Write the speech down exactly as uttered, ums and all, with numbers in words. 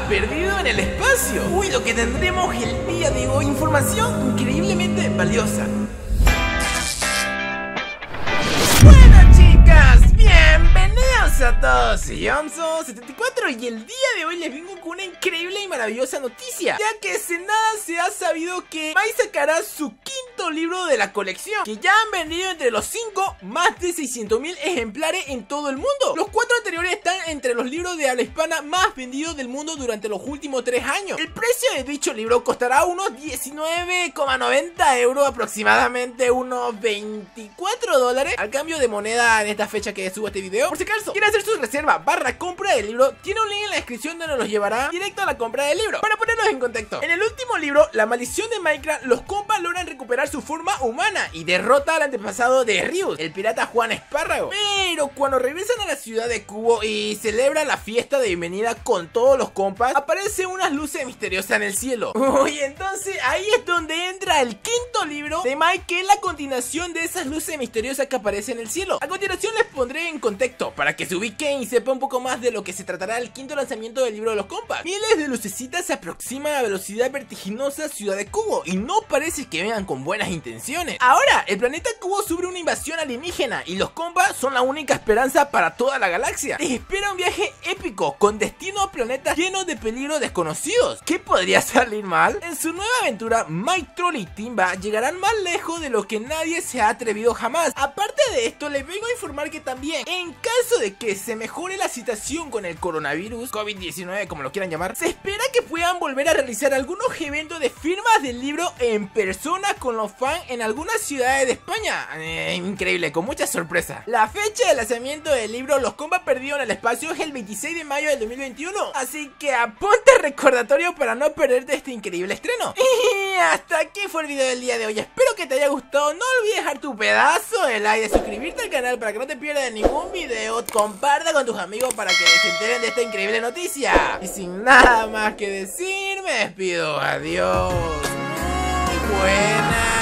perdido en el espacio. Uy, lo que tendremos el día de hoy, información increíblemente valiosa. Bueno, chicas, bienvenidos a todos. Soy Yomso setenta y cuatro y el día de hoy les vengo con una increíble y maravillosa noticia, ya que hace nada se ha sabido que Mai sacará su quinto libro de la colección, que ya han vendido entre los cinco más de seiscientos mil ejemplares en todo el mundo. Los cuatro anteriores están entre los libros de habla hispana más vendidos del mundo durante los últimos tres años. El precio de dicho libro costará unos diecinueve coma noventa euros, aproximadamente unos veinticuatro dólares al cambio de moneda en esta fecha que subo este video. Por si acaso quiere hacer su reserva barra compra del libro, tiene un link en la descripción donde los llevará directo a la compra del libro. Para ponerlos en contexto, en el último libro, La maldición de Minecraft, los compas logran recuperar su forma humana y derrota al antepasado de Rius, el pirata Juan Espárrago. Pero cuando regresan a la ciudad de Cubo y celebran la fiesta de bienvenida con todos los compas, aparecen unas luces misteriosas en el cielo. Uy, entonces ahí es donde entra el quinto libro de Mai, que es la continuación de esas luces misteriosas que aparecen en el cielo. A continuación les pondré en contexto para que se ubiquen y sepan un poco más de lo que se tratará el quinto lanzamiento del libro de los compas. Miles de lucecitas se aproximan a velocidad vertiginosa a Ciudad de Cubo y no parece que vengan con buenas intenciones. Ahora, el planeta Cubo sufre una invasión alienígena y los compas son la única esperanza para toda la galaxia. Les espera un viaje épico con destino a planetas llenos de peligros desconocidos. ¿Qué podría salir mal? En su nueva aventura, Mike, Troll y Timba llegarán más lejos de lo que nadie se ha atrevido jamás. Aparte de esto, les vengo a informar que también, en caso de que se mejore la situación con el coronavirus, COVID diecinueve como lo quieran llamar, se espera que puedan volver a realizar algunos eventos de firmas del libro en persona con los fans en algunas ciudades de España. Eh, increíble, con mucha sorpresa. La fecha de lanzamiento del libro Los compas perdidos en el espacio es el veintiséis de mayo del dos mil veintiuno, así que aponte recordatorio para no perderte este increíble estreno. Y hasta aquí fue el video del día de hoy. Espero que te haya gustado. No olvides dejar tu pedazo de like, de suscribirte al canal para que no te pierdas ningún video. Comparta con tus amigos para que se enteren de esta increíble noticia. Y sin nada más que decir, me despido. Adiós. Muy buena.